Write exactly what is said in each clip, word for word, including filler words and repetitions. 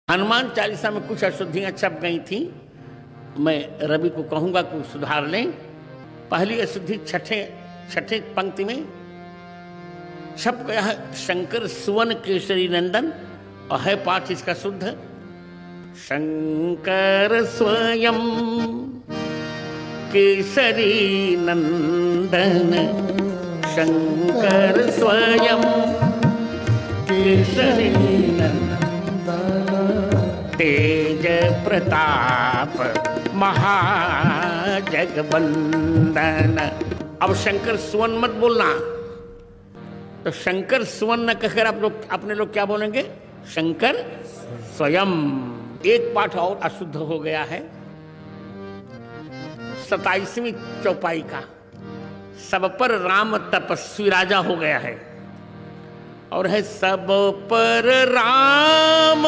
हनुमान चालीसा में कुछ अशुद्धियां छप गई थी, मैं रवि को कहूंगा कि सुधार लें। पहली अशुद्धि छठे छठे पंक्ति में छप गया है शंकर सुवन केसरी नंदन, और है पाठ इसका शुद्ध। शंकर स्वयं केसरी नंदन, शंकर स्वयं केसरी नंदन, तेज प्रताप महाजगवंदन। अब शंकर सुवन मत बोलना, तो शंकर सुवन न कहकर आप लोग अपने लोग क्या बोलेंगे? शंकर स्वयं। एक पाठ और अशुद्ध हो गया है, सताईसवीं चौपाई का। सब पर राम तपस्वी राजा हो गया है, और है सब पर राम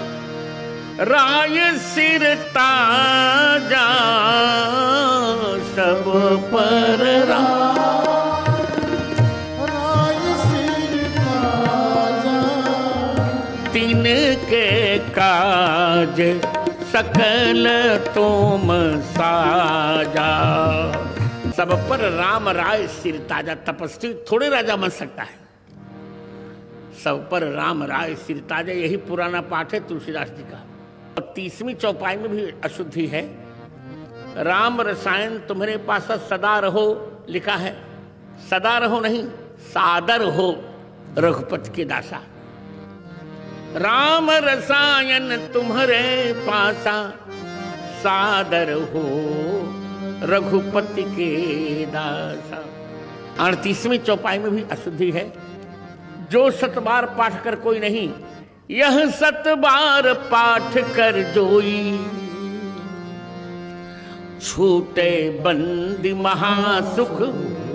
राय सिर ताजा, सब पर राम राय सिर ताजा, तीन के काज सकल तुम साजा। सब पर राम राय सिर ताजा, तपस्वी थोड़े राजा बन सकता है। सब पर राम राय सिर ताजा, यही पुराना पाठ है तुलसीदास जी का। और तीसवीं चौपाई में भी अशुद्धि है। राम रसायन तुम्हारे पास सदा रहो लिखा है, सदा रहो नहीं, सादर हो रघुपति के दासा। राम रसायन तुम्हारे पासा, सादर हो रघुपति के दासा। अड़तीसवीं चौपाई में भी अशुद्धि है। जो सत बार पाठ कर कोई नहीं, यह सत बार पाठ कर जोई, छूटे बंदी महासुख